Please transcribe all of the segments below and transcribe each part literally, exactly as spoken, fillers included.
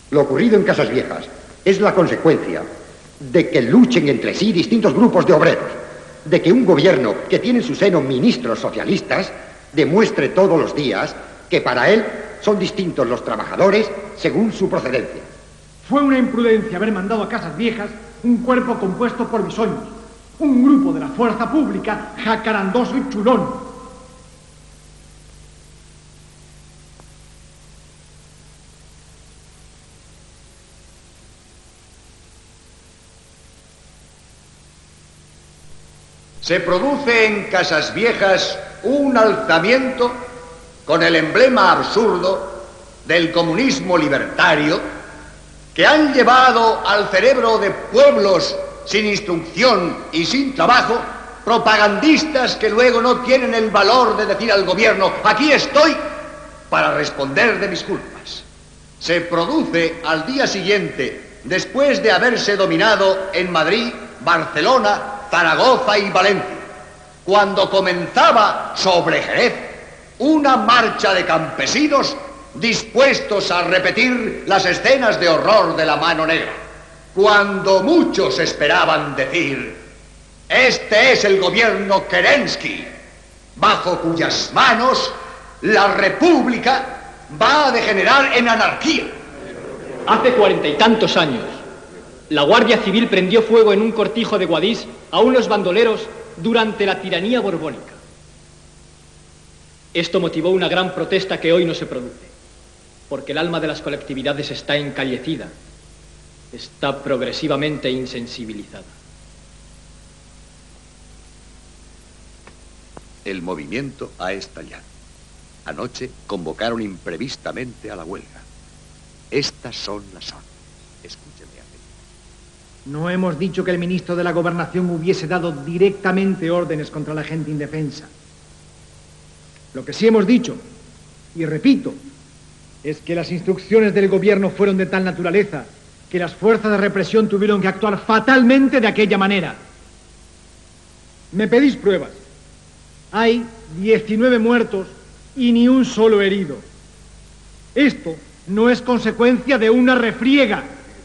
Lo ocurrido en Casas Viejas es la consecuencia de que luchen entre sí distintos grupos de obreros, de que un gobierno que tiene en su seno ministros socialistas demuestre todos los días que para él son distintos los trabajadores según su procedencia. Fue una imprudencia haber mandado a Casas Viejas un cuerpo compuesto por bisoños, un grupo de la fuerza pública jacarandoso y chulón. Se produce en Casas Viejas un alzamiento con el emblema absurdo del comunismo libertario que han llevado al cerebro de pueblos sin instrucción y sin trabajo propagandistas que luego no tienen el valor de decir al gobierno: aquí estoy para responder de mis culpas. Se produce al día siguiente, después de haberse dominado en Madrid, Barcelona, Zaragoza y Valencia, cuando comenzaba sobre Jerez una marcha de campesinos dispuestos a repetir las escenas de horror de la mano negra, cuando muchos esperaban decir: este es el gobierno Kerensky, bajo cuyas manos la república va a degenerar en anarquía. Hace cuarenta y tantos años, la Guardia Civil prendió fuego en un cortijo de Guadix a unos bandoleros durante la tiranía borbónica. Esto motivó una gran protesta que hoy no se produce, porque el alma de las colectividades está encallecida, está progresivamente insensibilizada. El movimiento ha estallado. Anoche convocaron imprevistamente a la huelga. Estas son las órdenes. Escúcheme. No hemos dicho que el ministro de la Gobernación hubiese dado directamente órdenes contra la gente indefensa. Lo que sí hemos dicho, y repito, es que las instrucciones del gobierno fueron de tal naturaleza que las fuerzas de represión tuvieron que actuar fatalmente de aquella manera. Me pedís pruebas. Hay diecinueve muertos y ni un solo herido. Esto no es consecuencia de una refriega.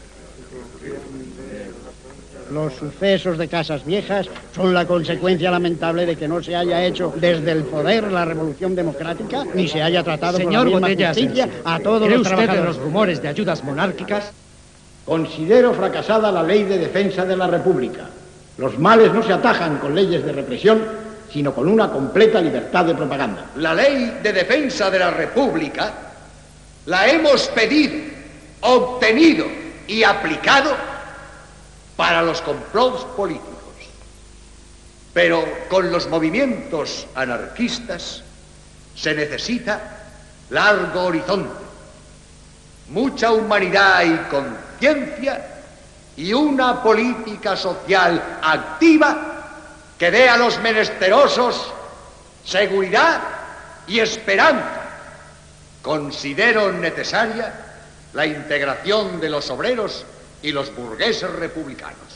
Los sucesos de Casas Viejas son la consecuencia lamentable de que no se haya hecho desde el poder la revolución democrática, ni se haya tratado con la misma justicia a todos los trabajadores. ¿Cree usted en los rumores de ayudas monárquicas? Considero fracasada la ley de defensa de la República. Los males no se atajan con leyes de represión, sino con una completa libertad de propaganda. La ley de defensa de la República la hemos pedido, obtenido y aplicado para los complots políticos. Pero con los movimientos anarquistas se necesita largo horizonte, mucha humanidad y conciencia y una política social activa que dé a los menesterosos seguridad y esperanza. Considero necesaria la integración de los obreros y los burgueses republicanos.